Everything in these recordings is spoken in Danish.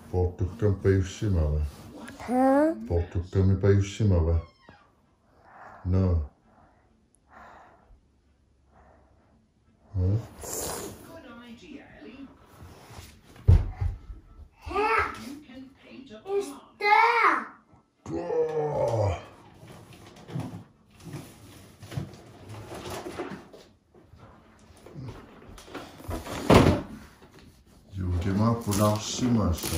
Portukkam pajussimava. Portukkami pajussimava. No. Huh? Good idea, Ellie. You can paint a farm. Oh. Juutima pularsimassa.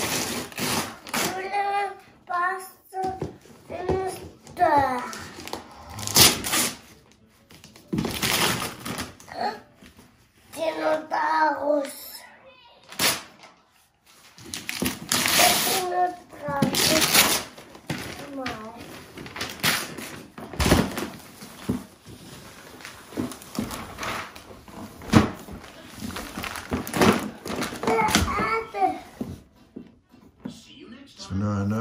Dinosaurus. See you next time. Sanana.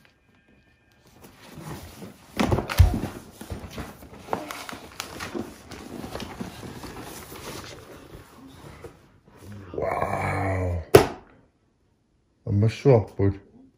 Wow. Amma suopput.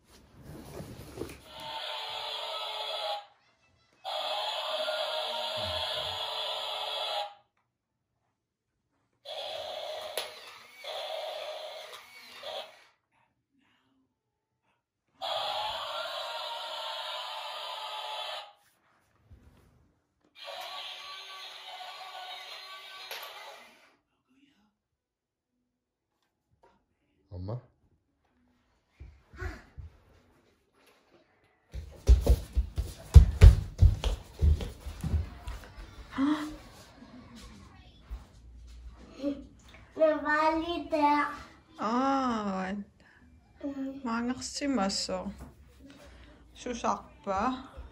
Amma. Valide. Maangersimasso. Susarpa.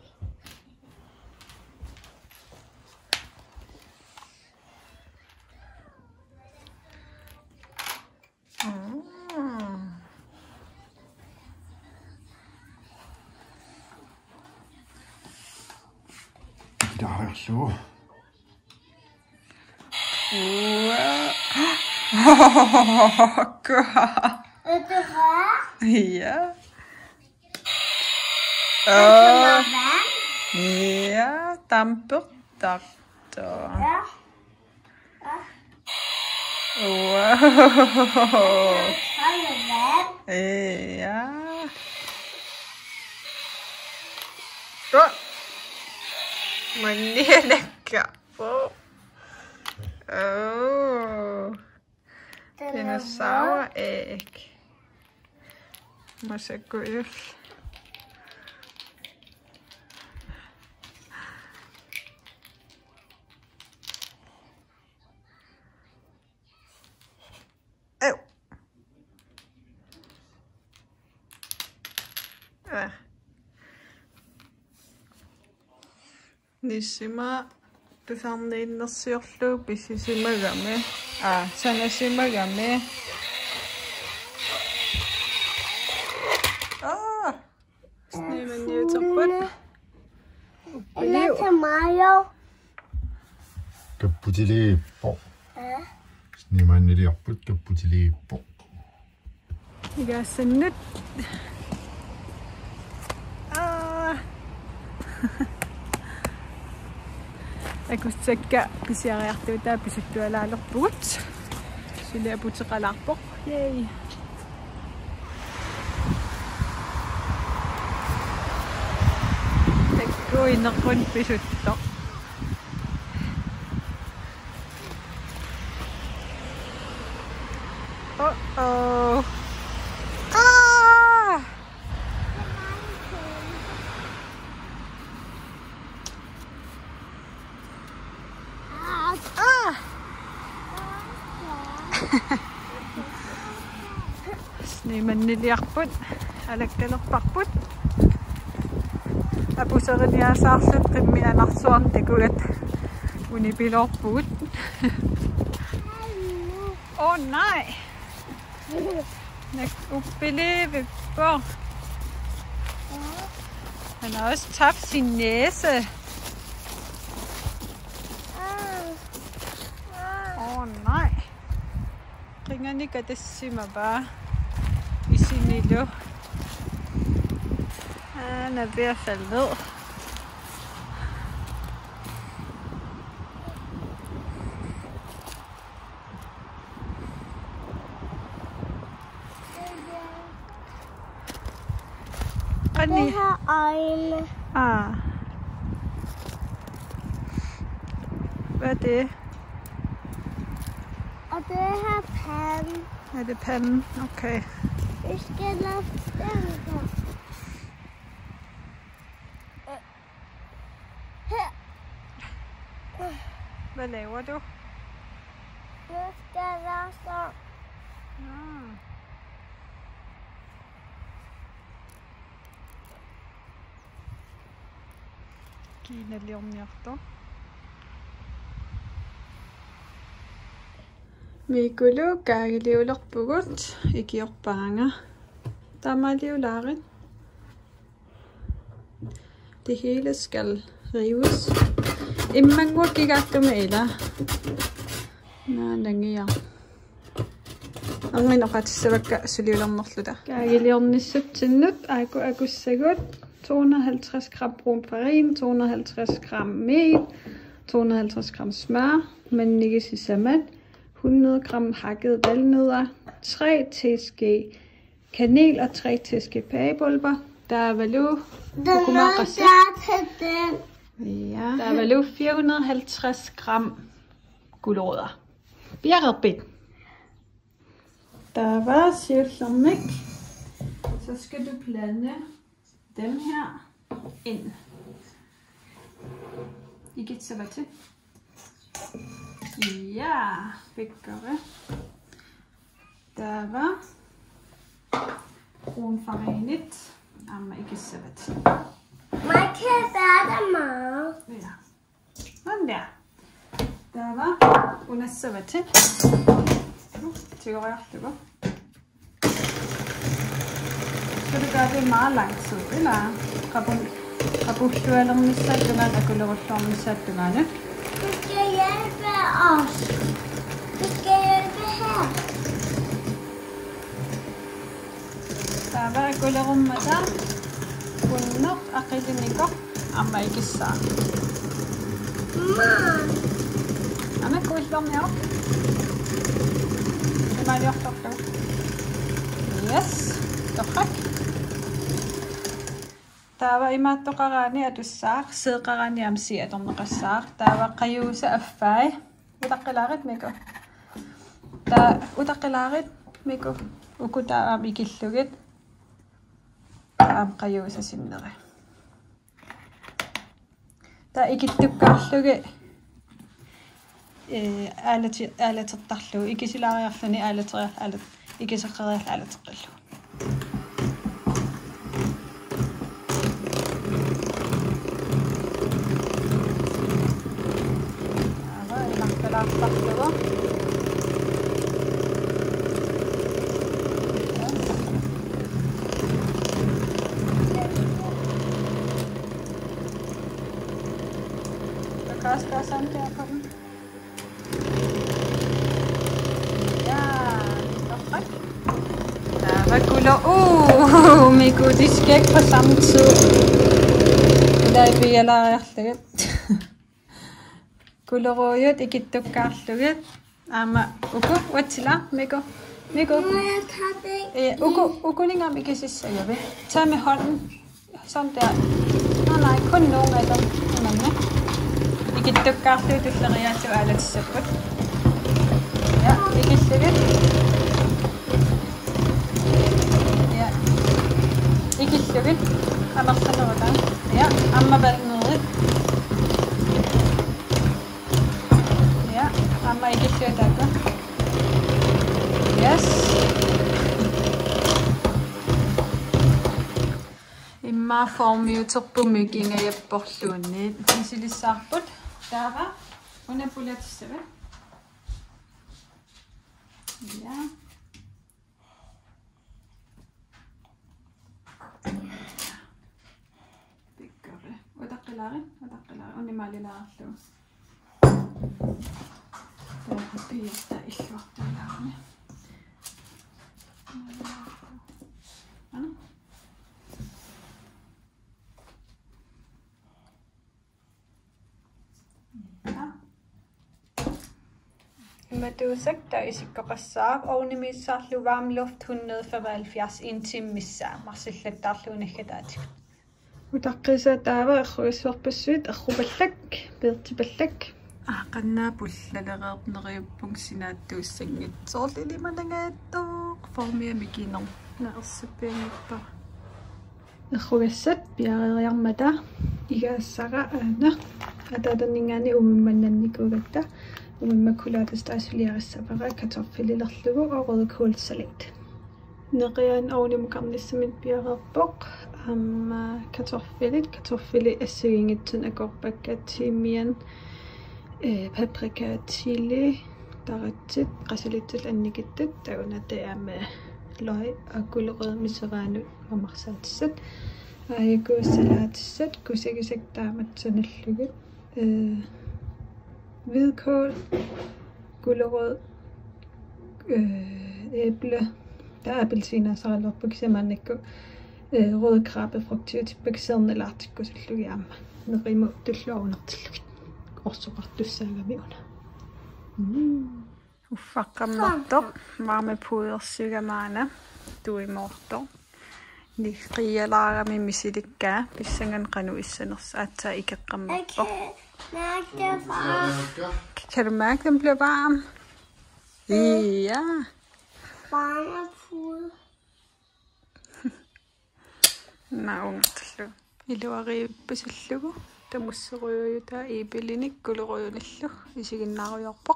Kiitos. Ja. Ja, tampurtarto. Wow. Ja. Manelekappo. Oh. Dinosaurägg. Måste gå ut. Nissima tusarniinnersiorlu pissisimagami sanasimagami snimaniuterput Mayo. Kapputiliippo. Snimanniliarput kapputiliippo. igassannut акуссакка писиариартуутаа писуттуалаалерпугут силиапутеқалаарпоқ yay таккуинеққун писутто oh Snimanniliarput alakkalerparput apuseriниасаарлут qimmi anarsuarn takulat unipilorpugut oh nej nak uppelevippo han har også tabt sin næse oh nej ringani katassima ba isin Milo. Han er ved at falde ned. Og Det har øjne. Ah. Hvad er det? Og det har panden. Er det panden? Okay. Vi skal lade den der. Hvad laver du? Nu skal der så. Ah. Kine liomhjarta. Mikulu kaagiliulerpugut ikiorpaanga. Tamaliularit. Det hele skal rives. Immangu kigaattumiila. Naandangiya. Anginoqatisavakka suliulernerluta. Kaagiliornissut aiku akussagut 250 gram brun farin, 250 gram mel, 250 gram smør, mannikkesisamat, 100 gram hakkede valnødder, 3 teske kanel og 3 teske pagepulver. Der er valu. Den er der til den. Ja, der er valu 450 gram gulerødder. Bjerrebit. Der var sirklamik. Så skal du blande dem her ind. I get så til. Ja, bækkere. Der var brun farinit. Amma ikke så til. Man kan være meget. Ja. Sådan der. Der var hun er så til. Tykker jeg det går. Skal du gøre det meget lang tid, eller? Kabushtu eller misattungan og gullerødder misattungan. Du skal hjælpe os. Du skal hjælpe her. Der var gullerødder. Kunner aqilinigo amma ikissa. Amma kullom jo. Det var jo godt. Yes. Tokkak. Der var imattoqarani atussaaq seeqarani amsi atorneqassaaq taawa qayuusa affai utaqilarit miku ta utaqilarit miku ukuta am ikillugit am qayuusa sinneri ta ikittukkaarlugi aalatertarlugu ikisilaariarluni aalateriar ikiseqqeriar aalateqqillu Baktığı. Kas sampai apa? Ya, perfekt. Der var guler. Miku, de skal ikke på samme tid. Der er vi allerede. Gulerøjet ikittukkaarlugit ama uku watsila miku ukuningam ikisissagabi tag med hånden sådan der nej kun nogle af dem ikittukkaarlugit ulleriatu aalatissaput ja ikillugit ja ikillugit amarsanerutaan ja amma valnerit Amma ikillutaaku. Yes. Imma formiuterpummikinga japporluunniit. Isilissarput. Taava. Unapulatissava. Ja. Pikkari. Utaqqilari. Unimalilaarlu. Der er papir, der ikke var der. Madusak der isikkoqassaaq ornimiissarlu varm luft 175 i en time missaa marsillattarluunaggataatik utaqqisa taava erruissuarpassuit errupallak peertipallak qannaa pullalereerpneriuppung sinaattuussangit soorlilimanangaattoq formiamikiiner naarsuppiangippa errugassat piareriarmata igaassara aana ataatanningaani ummannannikugatta umimmakulaatasta asuliarissapara kartoffelillerlugu og rødkålsalat neqian ornimukarnissamit piarerpoq kartoffeli assugingitsun akorpakka timian paprika chili taratsit qasulitsul annikittat tauna taama løg og gulerød miseranu mamarsaatissat aikuussalaatissat kusikisak taamatsanallugut hvidkål, gulerød, æble, der er appelsiner, så er der på eksempel ikke røde krabbe, frugter til bakserien eller artikler, så slukker jeg med rimo, det slår under til og så ret du sækker vi under. Ufakka morto, varme puder syga mana, du i morto. Ni ria laga mi misilikka, pissangan qanu issaners atta ikaqammerpo. Kan du mærke, den bliver varm? Ja. Varme pude. Nej, ungartillu. Iluariippasillugu. Tamusseruujuta iipilinik kuleruunillu. Isiginnaruyorpoq.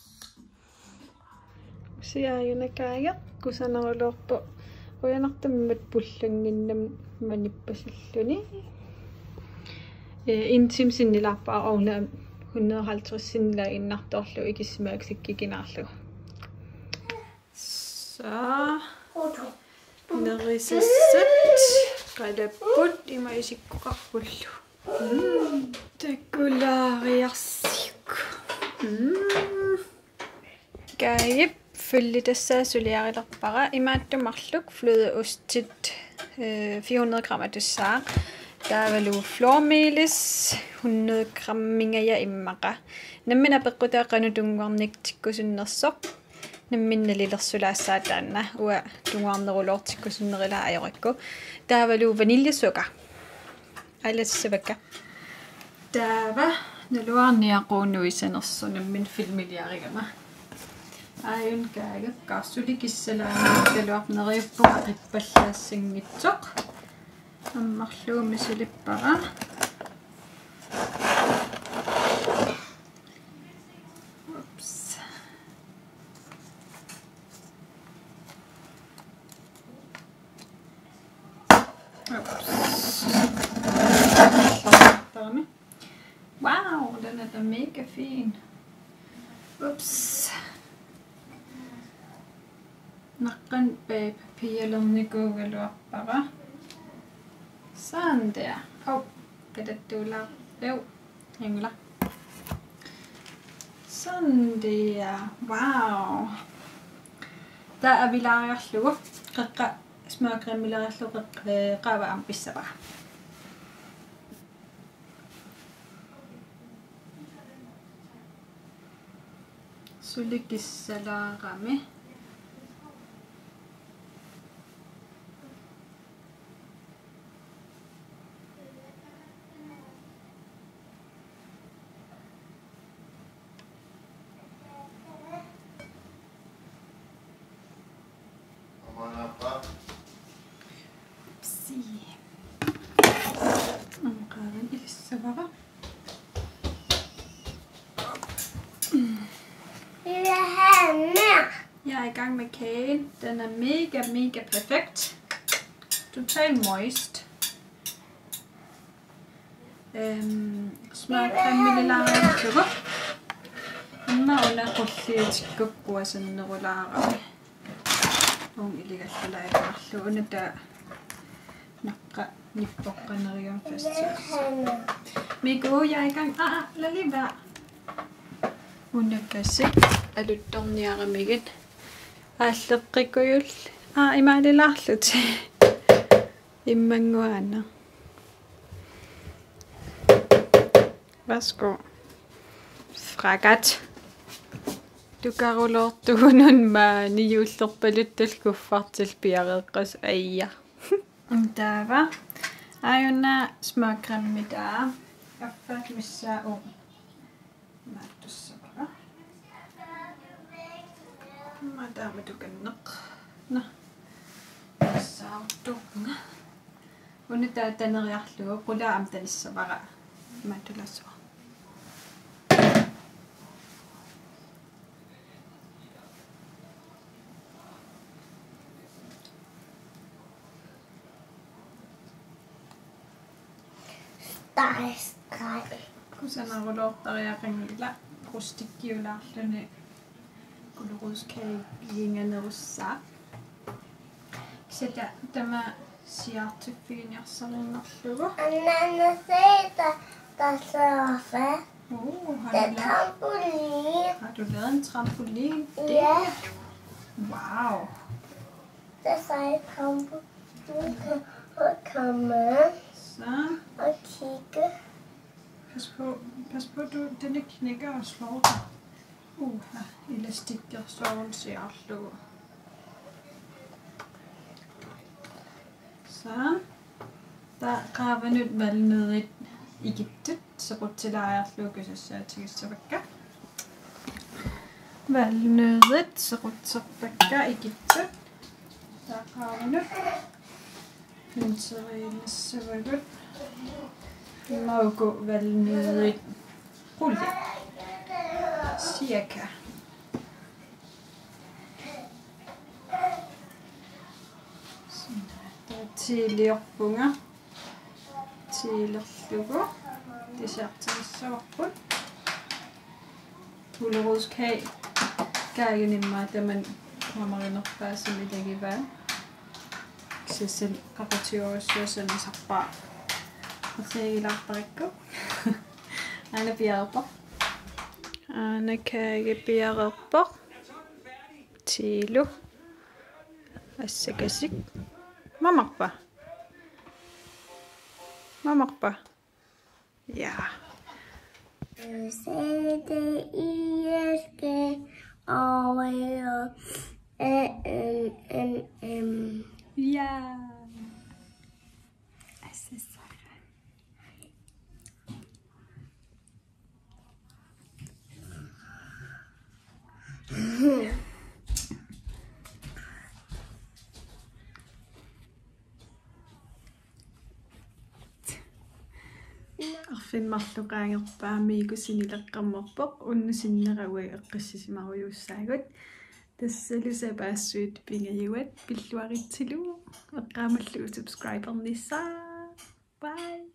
Siaayunakaaga kusanerulorpo. Uyanartammat pullanginnam manippasilluni. Intim sinnilarpaa orna 150 sinnilar innartorlu ikismaaksikkiginarlu. Så nerissassat qalapput imaisikkuqarpullu. Takkulaariarsiuk. Gaip følge tässä suliarilarpara imaattumarluk flødeostit 400 gram af dessert. Der er vel flormelis 100 gram mingaja immaqa. Nammina peqquta qanutungornik tikkusunnersoq. Nammina lilersulaassaatanna ua tungornerulor tikkusunnerila ajorikku. Der er vel vaniljesukker. Alassavakka. Der var naluarniaquunuisanersu nammin filmiliarigama. Ayun kaaga qaarsulikissalaani taluarneriuppu qippallaassingitsoq. Ammarluumi sulippara. Ups. Wow, den er da mega fin. Ups. Naqqan bag papirlernikuugaluarpara. Sådan der. Kan det duller? Jo, hængler. Sådan der. Wow. Der er vi lagerlu. Smørcreme lagerlu. Rava ambissaba. Sulikissalarami. Jeg er i gang med kagen. Den er mega perfekt. Totalt moist. Smørcreme lille lager. Mä olen qulliitikkuppua sannerulaarami. On iligallalaiqarlu unata naqqa nippoqqanerium fast. Migu jeg er i gang. Lad lige være. Unakasik aluttorniaramigin. Aalleqqikuyul. Imaalilaarlut. Immanguana. Værsgo. Fragat. Tukarulortugunun ma niullerpaluttal kuffartil piareeqqas ayya. Taava. Ayuna smaakrammitaa. Affaat missaa maattussavara. Maataama tukanneq. Na. Saartuunga. Unita taneriarlugu qulaam tanissavara. Maattulassuа. Kusanarulortariaqangilla rustikkiulaarluni kuluruuskaagiinganerussaa kisata tama siartiffiiniarsarinnarlugu Anna seita tassafe. Det trampolin. Har du lavet en trampolin? Ja. Wow. Det sagde trampolin og komme Så og kigge. pas på den knækker og slår dig. Elastikker slår siarlugu. Så der graver nyt valnødigt igittut serutilaajarluukusassaatigiссavakka. Valnødigt serutserpakka igittut. Der graver nyt. Pinteriinissavagut. Mauko valnødigt rulle. Cirka. Tiiliorpunga tiilerlugu tisartimissavарput Ulleruuskag kaaginimmaa taman kamarinerpaassami tagivaa kissal qapatiorussuasan sarpaa errigilaartarikku ana piareerpar ana kaage piareerpar tiilu assakasik Mamakpa. Ja. C-D-I-S-G A-N-N-M. Ja. Arfinmarluqaangerpaami kusinileqqammerpoq unnusinnerawai eqqissisimaruyussaagut tassalusapaassуут pingajuat pilluaritsilu eqqaamallugu subscribernissaa bye